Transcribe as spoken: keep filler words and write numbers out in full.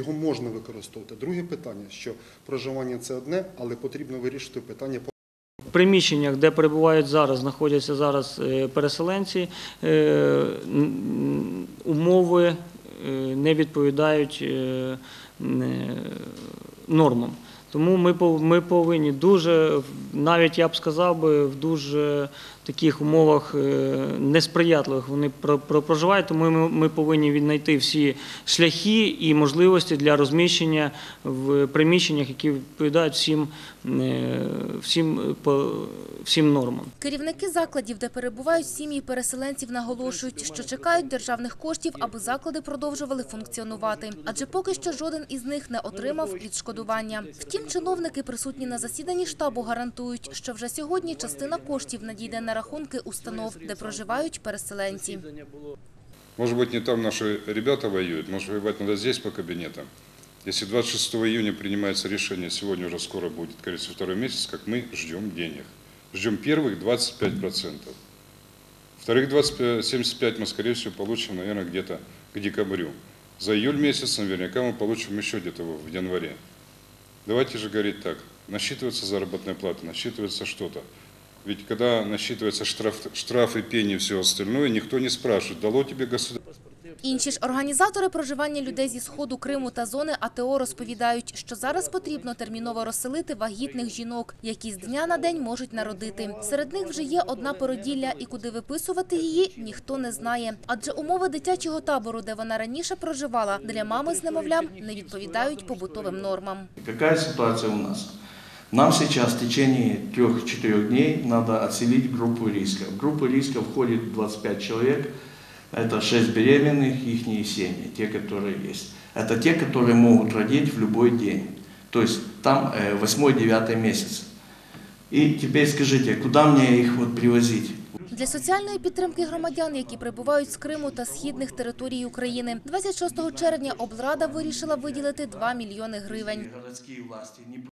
його можна використовувати. Друге питання, що проживання – це одне, але потрібно вирішити питання. В приміщеннях, де перебувають зараз, знаходяться зараз переселенці, умови не відповідають нормам. Тому ми повинні дуже, навіть я б сказав би, в дуже таких умовах несприятливих вони проживають, тому ми повинні віднайти всі шляхи і можливості для розміщення в приміщеннях, які відповідають всім, всім, всім нормам. Керівники закладів, де перебувають сім'ї переселенців, наголошують, що чекають державних коштів, аби заклади продовжували функціонувати. Адже поки що жоден із них не отримав відшкодування. Втім, чиновники, присутні на засіданні штабу, гарантують, що вже сьогодні частина коштів надійде на рахунки установ, де проживають переселенці. Может быть, не там наши ребята воюют, может, воевать надо здесь по кабинетам. Если двадцать шестого июня принимается решение, сегодня уже скоро будет, кажется, второй месяц, как мы ждем денег. Ждем первых двадцать пять процентов. Вторых семьдесят пять процентов мы, скорее всего, получим, наверное, где-то к декабрю. За июль месяц наверняка мы получим еще где-то в январе. Давайте же говорить так. Насчитывается заработная плата, насчитывается что-то. Ведь когда насчитывается штраф, штрафы, пени и все остальное, никто не спрашивает, дало тебе государство. Інші ж організатори проживання людей зі Сходу, Криму та зони АТО розповідають, що зараз потрібно терміново розселити вагітних жінок, які з дня на день можуть народити. Серед них вже є одна породілля, і куди виписувати її, ніхто не знає. Адже умови дитячого табору, де вона раніше проживала, для мами з немовлям не відповідають побутовим нормам. Яка ситуація у нас? Нам сейчас в течение трех-четырех дней надо отселить группу риска. В группу риска входит двадцать пять человек. Это шесть беременных, их семьи, те, которые есть. Это те, которые могут родить в любой день. То есть там восьмой-девятый месяц. И теперь скажите, куда мне их вот привозить? Для соціальної підтримки громадян, які прибувають з Криму та східних територій України, двадцять шостого червня облрада вирішила виділити два мільйони гривень.